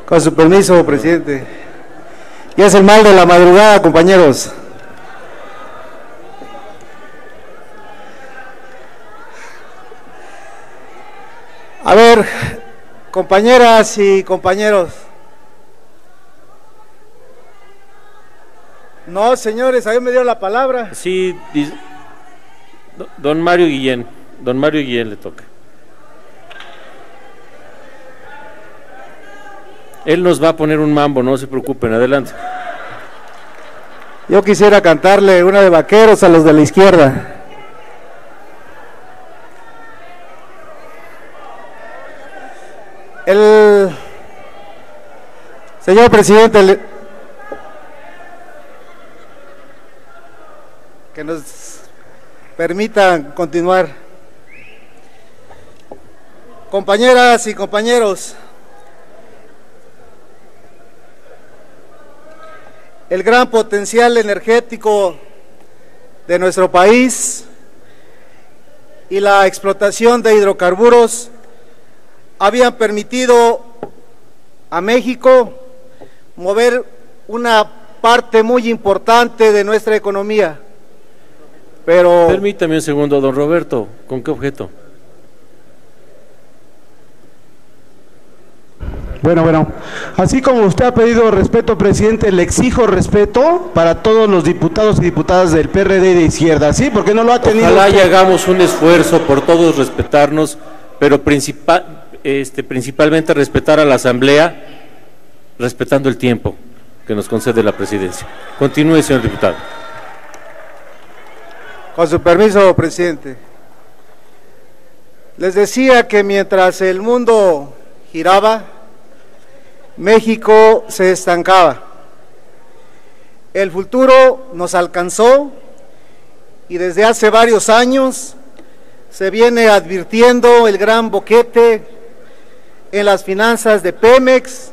Con su permiso, presidente. Ya es el mal de la madrugada, compañeros. A ver, compañeras y compañeros. No, señores, a mí me dio la palabra. Sí, don Mario Guillén le toca. Él nos va a poner un mambo, no se preocupen, adelante. Yo quisiera cantarle una de vaqueros a los de la izquierda. El señor presidente, que nos permitan continuar. Compañeras y compañeros, el gran potencial energético de nuestro país y la explotación de hidrocarburos habían permitido a México mover una parte muy importante de nuestra economía. Pero permítame un segundo, don Roberto, ¿con qué objeto? Bueno, así como usted ha pedido respeto, presidente, le exijo respeto para todos los diputados y diputadas del PRD de izquierda, ¿sí? Porque no lo ha tenido. Ojalá y hagamos un esfuerzo por todos respetarnos, pero principalmente respetar a la Asamblea, respetando el tiempo que nos concede la presidencia. Continúe, señor diputado. Con su permiso, presidente. Les decía que mientras el mundo giraba, México se estancaba. El futuro nos alcanzó y desde hace varios años se viene advirtiendo el gran boquete en las finanzas de Pemex,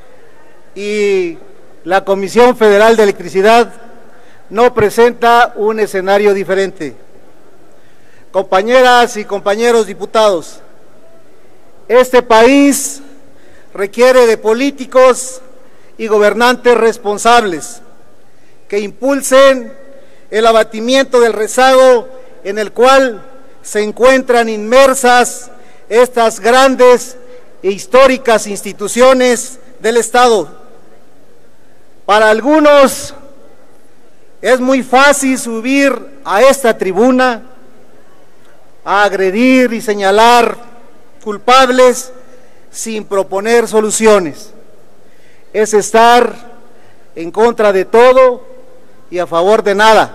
y la Comisión Federal de Electricidad no presenta un escenario diferente. Compañeras y compañeros diputados, este país requiere de políticos y gobernantes responsables que impulsen el abatimiento del rezago en el cual se encuentran inmersas estas grandes e históricas instituciones del Estado. Para algunos es muy fácil subir a esta tribuna a agredir y señalar culpables sin proponer soluciones. Es estar en contra de todo y a favor de nada.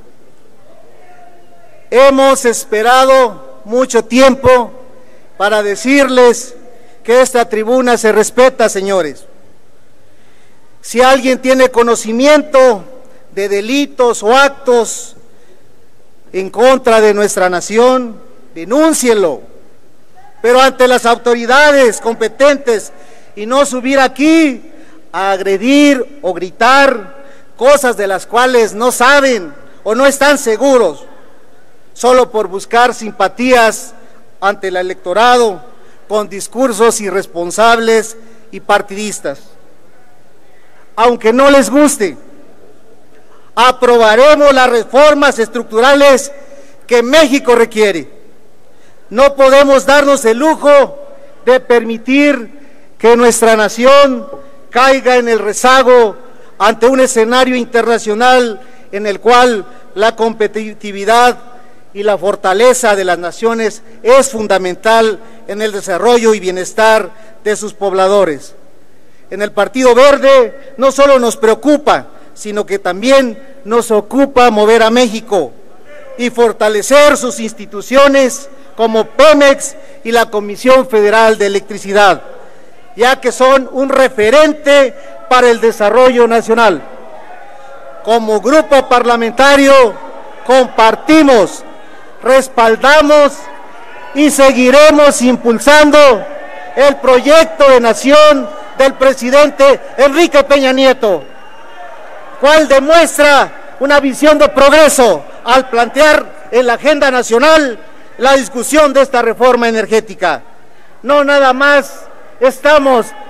Hemos esperado mucho tiempo para decirles que esta tribuna se respeta, señores. Si alguien tiene conocimiento de delitos o actos en contra de nuestra nación, denúncielo, pero ante las autoridades competentes, y no subir aquí a agredir o gritar cosas de las cuales no saben o no están seguros, solo por buscar simpatías ante el electorado con discursos irresponsables y partidistas. Aunque no les guste, aprobaremos las reformas estructurales que México requiere. No podemos darnos el lujo de permitir que nuestra nación caiga en el rezago ante un escenario internacional en el cual la competitividad y la fortaleza de las naciones es fundamental en el desarrollo y bienestar de sus pobladores. En el Partido Verde no solo nos preocupa, sino que también nos ocupa mover a México y fortalecer sus instituciones como Pemex y la Comisión Federal de Electricidad, ya que son un referente para el desarrollo nacional. Como grupo parlamentario compartimos, respaldamos y seguiremos impulsando el proyecto de nación del presidente Enrique Peña Nieto, cual demuestra una visión de progreso al plantear en la agenda nacional la discusión de esta reforma energética. No nada más estamos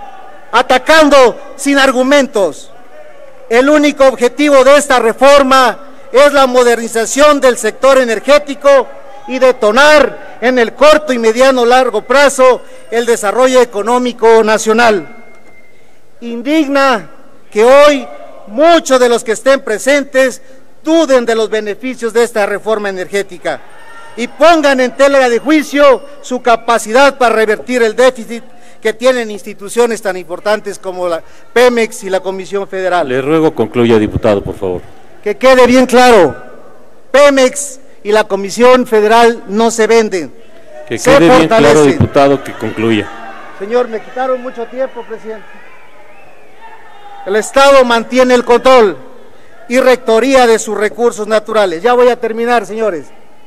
atacando sin argumentos. El único objetivo de esta reforma es la modernización del sector energético y detonar en el corto y mediano largo plazo el desarrollo económico nacional. Indigna que hoy muchos de los que estén presentes duden de los beneficios de esta reforma energética y pongan en tela de juicio su capacidad para revertir el déficit que tienen instituciones tan importantes como la Pemex y la Comisión Federal. Le ruego concluya, diputado, por favor. Que quede bien claro, Pemex y la Comisión Federal no se venden, Que se quede bien fortalecen. claro, diputado, que concluya. Señor, me quitaron mucho tiempo, presidente. El Estado mantiene el control y rectoría de sus recursos naturales. Ya voy a terminar, señores.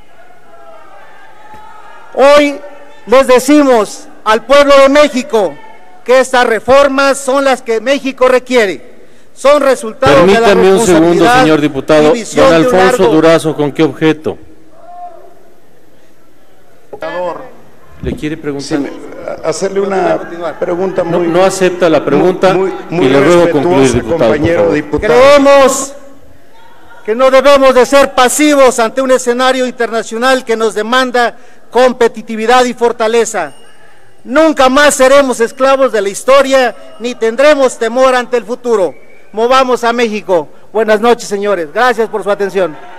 Hoy les decimos al pueblo de México que estas reformas son las que México requiere. Son resultados de la Permítame un segundo, responsabilidad señor diputado. y visión Don de un Alfonso largo- Durazo, ¿con qué objeto? ¿Le quiere preguntar? Sí, hacerle una pregunta No, muy... no acepta la pregunta muy y le ruego concluir, respetuosa, diputado, por compañero favor. diputado. Creemos que no debemos de ser pasivos ante un escenario internacional que nos demanda competitividad y fortaleza. Nunca más seremos esclavos de la historia, ni tendremos temor ante el futuro. Movamos a México. Buenas noches, señores. Gracias por su atención.